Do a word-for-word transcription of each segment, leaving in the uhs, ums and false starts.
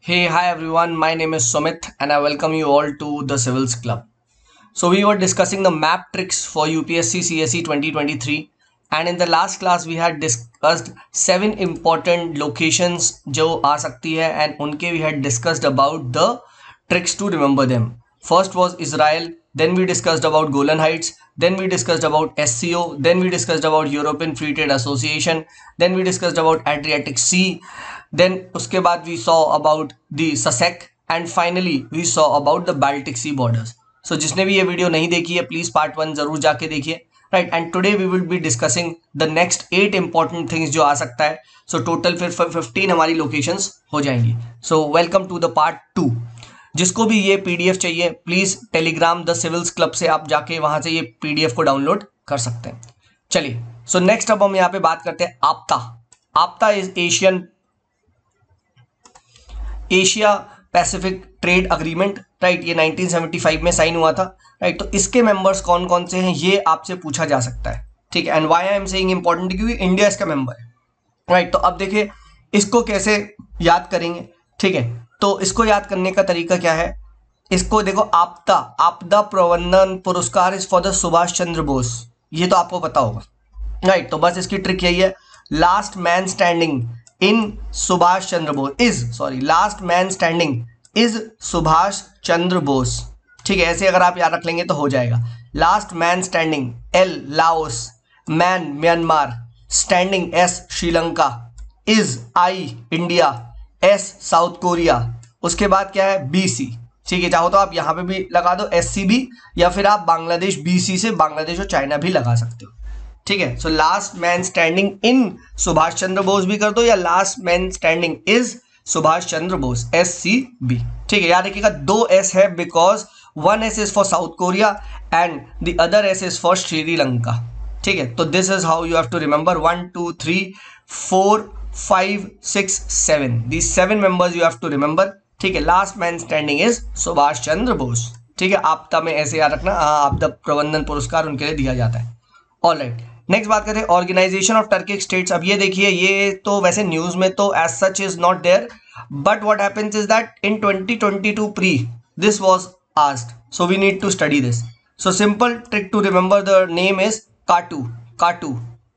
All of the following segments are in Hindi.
Hey, hi everyone. My name is Sumit and I welcome you all to the Civils Club. So we were discussing the map tricks for U P S C C S E twenty twenty-three, and in the last class we had discussed seven important locations जो आ सकती है, and उनके we had discussed about the tricks to remember them. First was Israel, then we discussed about Golan Heights, then we discussed about S C O, then we discussed about European Free Trade Association, then we discussed about Adriatic Sea, then उसके बाद we saw about the Sussex, and finally we saw about the Baltic Sea borders. So so, जिसने भी ये वीडियो नहीं देखी है प्लीज पार्ट वन जरूर जाके देखिए, right. And today we will be discussing the next eight important things जो आ सकता है. सो टोटल फिर फिफ्टीन हमारी लोकेशंस हो जाएंगी. So welcome to the part two. जिसको भी ये पीडीएफ चाहिए please Telegram the civils club से आप जाके वहां से ये पीडीएफ को डाउनलोड कर सकते हैं. चलिए, सो नेक्स्ट अब हम यहाँ पे बात करते हैं APTA. APTA is Asian Asia Pacific trade agreement, right. ये नाइनटीन सेवेंटी फाइव में साइन हुआ था, राइट. तो इसके मेंबर्स कौन कौन से हैं ये आपसे पूछा जा सकता है, ठीक है. And why I am saying important, क्योंकि इंडिया इसका मेंबर है, राइट. तो अब देखिए इसको कैसे याद करेंगे, ठीक है. तो इसको याद करने का तरीका क्या है, इसको देखो, आपदा आपदा प्रबंधन पुरस्कार is for the Subhash Chandra Bose, ये तो आपको पता होगा, राइट. तो बस इसकी ट्रिक यही है, last man standing in Subhash Chandra Bose is sorry last man standing is Subhash Chandra Bose, ठीक है. ऐसे अगर आप याद रख लेंगे तो हो जाएगा. Last man standing, L Laos, man Myanmar, standing S Sri Lanka, is I India, S South Korea, उसके बाद क्या है बी सी, ठीक है. चाहो तो आप यहां पे भी लगा दो एस सी बी, या फिर आप बांग्लादेश बी सी से बांग्लादेश और चाइना भी लगा सकते हो, ठीक है. So last man standing in Subhash Chandra Bose भी कर दो, या last man standing is Subhash Chandra Bose, S C B, ठीक है. याद रखिएगा दो एस है because one S is for South Korea and the other S is for Sri Lanka, ठीक है. तो this is how you have to remember one two three four five six seven, the seven members you have to remember, ठीक है. Last man standing is Subhash Chandra Bose, ठीक है. आपदा में ऐसे याद रखना, आपदा प्रबंधन पुरस्कार उनके लिए दिया जाता है. ऑलराइट, नेक्स्ट बात करते हैं ऑर्गेनाइजेशन ऑफ टर्किक स्टेट्स. अब ये देखिए, ये तो वैसे न्यूज में तो as such is not there, but what happens is that in twenty twenty two pre this was asked, so we need to study this. So simple trick to remember the name is KATU, KATU,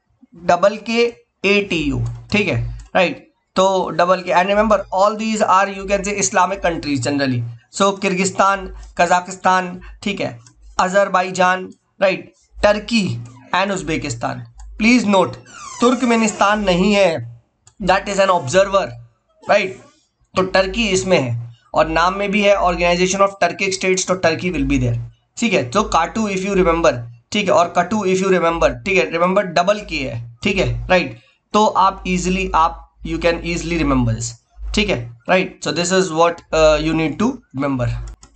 double के ए टी यू, ठीक है, राइट. तो double K, and remember all these are you can say Islamic countries generally. So Kyrgyzstan, Kazakhstan, ठीक है, Azerbaijan, right, Turkey and Uzbekistan. Please note Turkmenistan नहीं है, that is an observer, right. तो टर्की इसमें है और नाम में भी है ऑर्गेनाइजेशन ऑफ टर्किक स्टेट्स, तो टर्की विल बी देयर, ठीक है. तो काटू इफ यू रिमेंबर, ठीक है, और कटू इफ यू रिमेंबर, ठीक है. रिमेंबर डबल के है, ठीक है, राइट. तो आप इजिली आप you can easily remember this, ठीक है, right. So this is what you need to remember,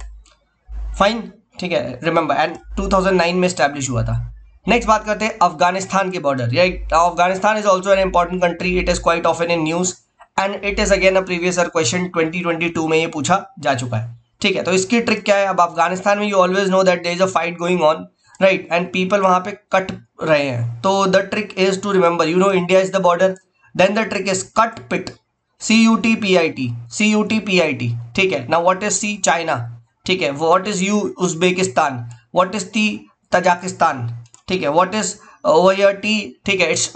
fine, ठीक है. Remember and two thousand nine में स्टैब्लिश हुआ था. नेक्स्ट बात करते हैं अफगानिस्तान के border, right. Afghanistan is also an important country, it is quite often in news and it is again a previous year question, twenty twenty two में ये पूछा जा चुका है, ठीक है. तो इसकी ट्रिक क्या है, अब अफगानिस्तान में you always know that there is a fight going on, right, and people वहां पे कट रहे हैं. तो the trick is to remember, you know India is the border, then the trick is cut pit, C U T P I T, C U T P I T, ठीक है. Now what is C, China, ठीक है. What is U, Uzbekistan. What is T, Tajikistan, ठीक है. What is over here T, ठीक है, इट्स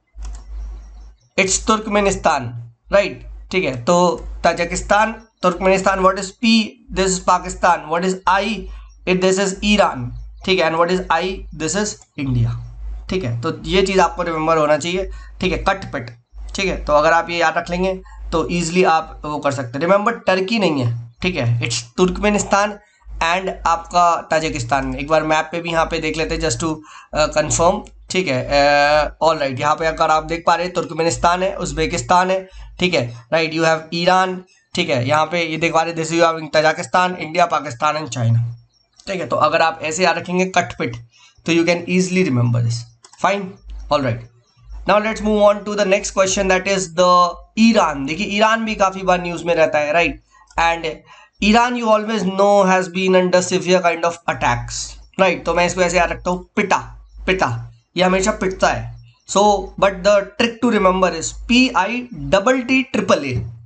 इट्स तुर्कमेनिस्तान, राइट, ठीक है. तो Tajikistan, Turkmenistan. What is P, this is Pakistan. What is I, it this is Iran, ठीक है. And what is I, this is India, ठीक है. तो ये चीज आपको रिमेंबर होना चाहिए, ठीक है. कट पिट, ठीक है. तो अगर आप ये याद रख लेंगे तो इजिली आप वो कर सकते हैं. रिमेंबर टर्की नहीं है, ठीक है, इट्स तुर्कमेनिस्तान एंड आपका ताजिकिस्तान. एक बार मैप पे भी यहाँ पे देख लेते हैं जस्ट टू कंफर्म, ठीक है. All uh, right right. यहाँ पे अगर आप देख पा रहे हैं तुर्कमेनिस्तान है, उज्बेकिस्तान है, ठीक है, राइट. यू हैव ईरान, ठीक है. यहाँ पे ये देख पा रहे this you have Tajikistan, India, Pakistan and China, ठीक है. तो अगर आप ऐसे याद रखेंगे कट पिट तो you can easily remember this, fine. All right, now let's move on to the next question, that is the Iran. देखिए ईरान भी काफी बार न्यूज में रहता है, right. And Iran you always know has been under severe kind of attacks, right. तो मैं इसको ऐसे याद रखता हूँ, पिटा, पिटा, ये हमेशा पिटता है. So but the trick to remember is P I double T triple A,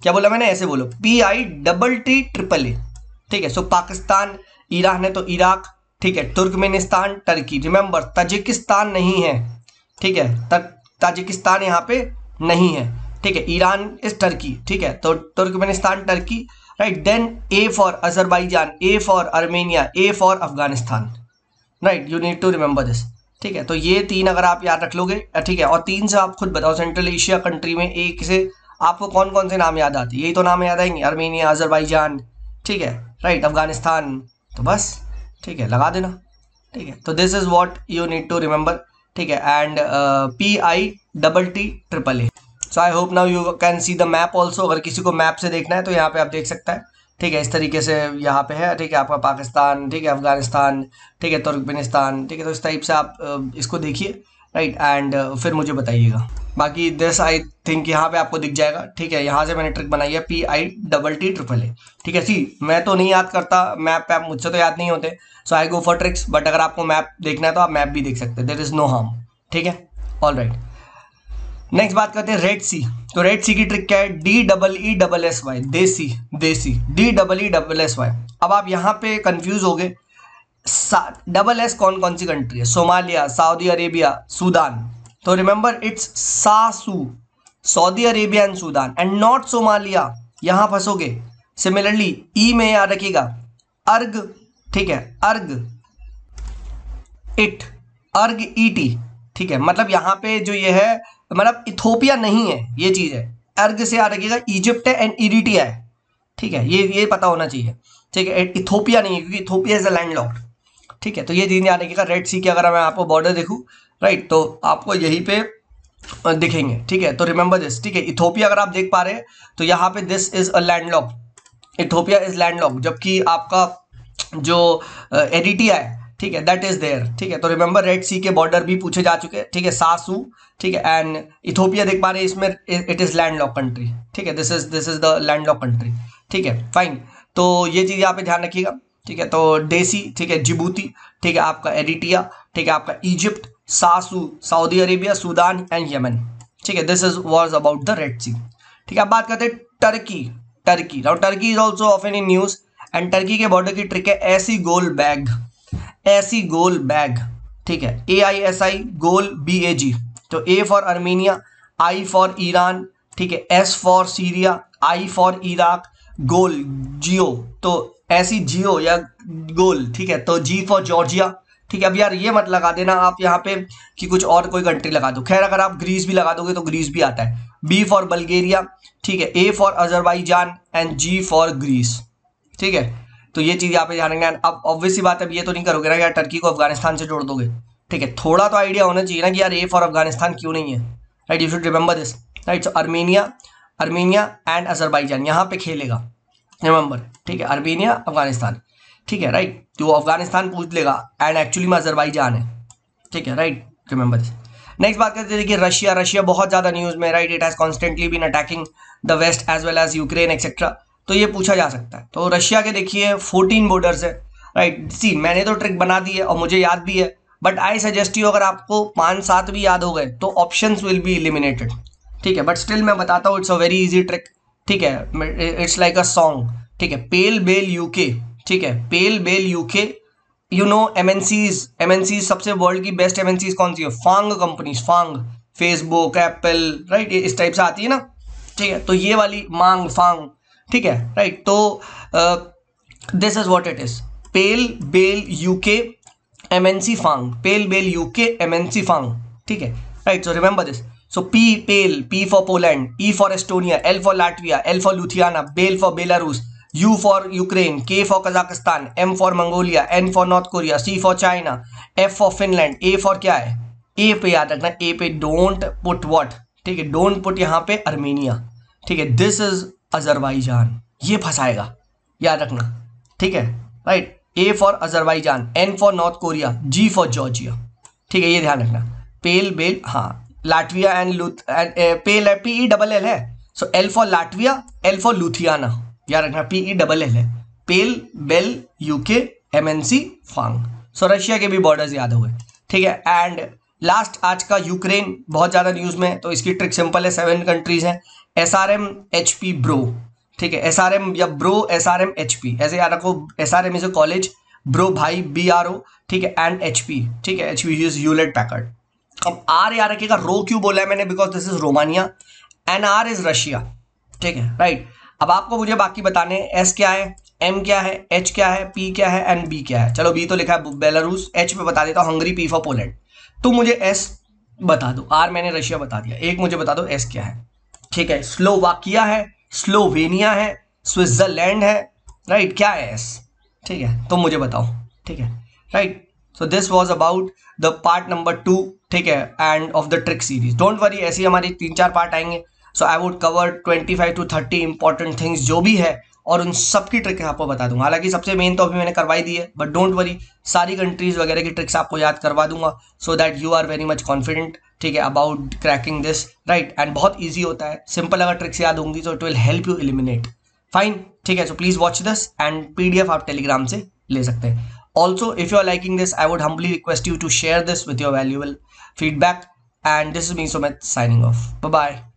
क्या बोला मैंने, ऐसे बोलो, P I double T triple A, ठीक है। सो पाकिस्तान, ईरान है तो इराक, ठीक है, तुर्कमेनिस्तान, टर्की, रिमेंबर ताजिकिस्तान नहीं है, ठीक है, ताजिकिस्तान यहाँ पे नहीं है, ठीक है, ईरान इज टर्की, ठीक है, तो Turkmenistan, Turkey, right. Then A for Azerbaijan, A for Armenia, A for Afghanistan, right, you need to remember this, ठीक है। तो ये तीन अगर आप याद रख लोगे, ठीक है, और तीन से आप खुद बताओ सेंट्रल एशिया कंट्री में एक से आपको कौन कौन से नाम याद आते हैं, यही तो नाम याद आएंगे, अर्मेनिया, अजरबैजान, ठीक है, राइट, अफगानिस्तान, तो बस, ठीक है, लगा देना, ठीक है। तो this is what you need to remember, ठीक है, and P I double T triple A. So I hope now you can see the map also, अगर किसी को मैप से देखना है तो यहाँ पे आप देख सकता है, ठीक है, इस तरीके से यहाँ पे है, ठीक है, आपका पाकिस्तान, ठीक है, अफगानिस्तान, ठीक है, तुर्कमेनिस्तान, ठीक है, तो इस टाइप से आप uh, इसको देखिए, राइट, एंड uh, फिर मुझे बताइएगा। बाकी दिस आई थिंक यहाँ पे आपको दिख जाएगा, ठीक है, यहाँ से मैंने ट्रिक बनाई है, P I double T triple A, ठीक है। सी मैं तो नहीं याद करता मैप पैप, मुझसे तो याद नहीं होते, so I go for tricks, but अगर आपको मैप देखना है तो आप मैप भी देख सकते हैं, देयर इज नो हार्म, ठीक है, ऑल राइट। नेक्स्ट बात करते हैं रेड सी। तो रेड सी की ट्रिक क्या है, D double E double S Y, desi, desi, D double E double S Y. अब आप यहाँ पे कंफ्यूज हो गए, डबल एस कौन कौन सी कंट्री है, सोमालिया, सऊदी अरेबिया, सूडान, तो remember it's sasu, Saudi Arabia and Sudan and not Somalia, यहां फंसोगे। सिमिलरली ई में याद रखिएगा अर्ग, ठीक है, अर्ग इट, अर्ग ईटी, ठीक है, मतलब यहाँ पे जो ये है मतलब इथोपिया नहीं है, ये चीज है, अर्ग से याद रखिएगा इजिप्ट है एंड इरिटिया है, ठीक है, ये ये पता होना चाहिए, ठीक है, इथोपिया नहीं है क्योंकि इथोपिया इज अ लैंडलॉक्ड, ठीक है, तो ये चीज याद रखिएगा। रेड सी की अगर मैं आपको बॉर्डर देखूं, राइट, तो आपको यहीं पे दिखेंगे, ठीक है, तो रिमेंबर दिस, ठीक है, इथोपिया अगर आप देख पा रहे हैं तो यहाँ पे this is a landlock, Ethiopia is landlock, जबकि आपका जो एरिटिया है, ठीक है, दैट इज देयर, ठीक है, तो रिमेंबर रेड सी के बॉर्डर भी पूछे जा चुके हैं, ठीक है, सासू, ठीक है, एंड इथोपिया देख पा रहे हैं, इसमें इट इज लैंडलॉक कंट्री, ठीक है, this is this is the landlock country, ठीक है, फाइन, तो ये चीज यहाँ पे ध्यान रखिएगा, ठीक है, तो डेसी, ठीक है, जिबूती, ठीक है, आपका एरिटिया, ठीक है, आपका Egypt, sasu, Saudi Arabia, Sudan and Yemen, ठीक है, this is was about the Red Sea, ठीक है। अब बात करते हैं Turkey, Turkey, now Turkey is also often in news, and Turkey के बॉर्डर की ट्रिक है ऐसी गोल बैग, ऐसी गोल बैग, ठीक है, ए I S I goal B A G, तो A for Armenia, I for Iran, ठीक है, S for Syria, I for Iraq, गोल जियो, तो ऐसी जियो या गोल, ठीक है, तो जी फॉर जॉर्जिया, ठीक है। अब यार ये मत लगा देना आप यहाँ पे कि कुछ और कोई कंट्री लगा दो, खैर अगर आप ग्रीस भी लगा दोगे तो ग्रीस भी आता है, बी फॉर बल्गेरिया, ठीक है, A for Azerbaijan and G for Greece, ठीक है, तो ये चीज यहाँ पे ध्यान रखना। अब ऑब्वियसली बात है, अब ये तो नहीं करोगे ना यार टर्की को अफगानिस्तान से जोड़ दोगे, ठीक है, थोड़ा तो आइडिया होना चाहिए ना कि यार ए फॉर अफगानिस्तान क्यों नहीं है, right, you should remember this, right, so Armenia, Armenia and Azerbaijan यहाँ पे खेलेगा, रिमेंबर, ठीक है, अर्मेनिया, अफगानिस्तान, ठीक है, राइट, तो अफगानिस्तान पूछ लेगा एंड एक्चुअली में अजरबैजान है, ठीक है, राइट, रिमेंबर दिस। नेक्स्ट बात करते हैं, देखिए रशिया, रशिया बहुत ज्यादा न्यूज में, right, it has constantly been attacking the west as well as Ukraine etcetera, तो ये पूछा जा सकता है। तो रशिया के देखिए फोर्टीन बॉर्डर्स है, राइट, सी मैंने तो ट्रिक बना दी है और मुझे याद भी है, बट आई सजेस्ट यू अगर आपको पांच सात भी याद हो गए तो ऑप्शंस विल बी एलिमिनेटेड, ठीक है, बट स्टिल मैं बताता हूँ, it's a very easy trick, ठीक है, इट्स लाइक अ सॉन्ग, ठीक है, पेल बेल यूके, ठीक है, पेल bell UK, you know MNCs, MNCs सबसे वर्ल्ड की बेस्ट एमएनसीज कौन सी है, FAANG companies, FAANG, Facebook, Apple, right, इस टाइप से आती है ना, ठीक है, तो ये वाली मांग, फांग, ठीक है, राइट, तो this is what it is, pel bell UK MNC FAANG, pel bell UK MNC FAANG, ठीक है, right, so remember this, so P pel, P for Poland, E for Estonia, L for Latvia, L for Lithuania, bel for Belarus, U for Ukraine, K for Kazakhstan, M for Mongolia, N for North Korea, C for China, F for Finland, A for क्या है, A पे याद रखना, A पे don't put what, ठीक है, don't put यहाँ पे अर्मेनिया, ठीक है, this is अजरबैजान, ये फंसाएगा, याद रखना, ठीक है, right, A for Azerbaijan, N for North Korea, G for Georgia, ठीक है, ये ध्यान रखना, पेल बेल, हाँ, लाटविया एंड लूथ, पेल है, पी ई डबल एल है, so L for Latvia, L for Lithuania, याद रखना, पी ई डबल एल है, पेल bell UK MNC FANG, so Russia के भी बॉर्डर्स याद हो गए, ठीक है। एंड लास्ट आज का यूक्रेन बहुत ज्यादा न्यूज में, तो इसकी ट्रिक सिंपल है, सेवन कंट्रीज हैं, S R M H P bro, ठीक है, एस आर एम या bro S R M H P, ऐसे याद रखो, S R M is a college, bro भाई बी आर ओ, ठीक है, एंड एच पी, ठीक है, H P is Hewlett Packard. अब आर याद रखिएगा, रो क्यों बोला है मैंने, because this is Romania, N R is Russia, ठीक है, राइट। अब आपको मुझे बाकी बताने, एस क्या है, एम क्या है, एच क्या है, पी क्या है, एंड बी क्या है। चलो बी तो लिखा है बेलारूस, एच पे बता देता हूँ हंगरी, पी फॉर पोलैंड। तो मुझे एस बता दो, आर मैंने रशिया बता दिया, एक मुझे बता दो एस क्या है, ठीक है, स्लोवाकिया है, स्लोवेनिया है, स्विट्जरलैंड है, राइट, क्या है एस, ठीक है, तो मुझे बताओ, ठीक है, right. So this was about the part number two, ठीक है, and of the trick series. Don't worry, ऐसी हमारी तीन चार पार्ट आएंगे। So I would cover twenty five to thirty important things जो भी है, और उन सब की ट्रिक आपको बता दूंगा। हालांकि सबसे मेन तो अभी मैंने करवाई दी है, बट डोंट वरी, सारी कंट्रीज वगैरह की ट्रिक्स आपको याद करवा दूंगा, so that you are very much confident, ठीक है, about cracking this, right. And बहुत ईजी होता है, सिंपल अगर ट्रिक्स याद होंगी तो it will help you eliminate, fine, ठीक है। So please watch this, and PDF आप टेलीग्राम से ले सकते हैं। Also, if you are liking this, I would humbly request you to share this with your valuable feedback. And this is me, Sumit, signing off. Bye bye.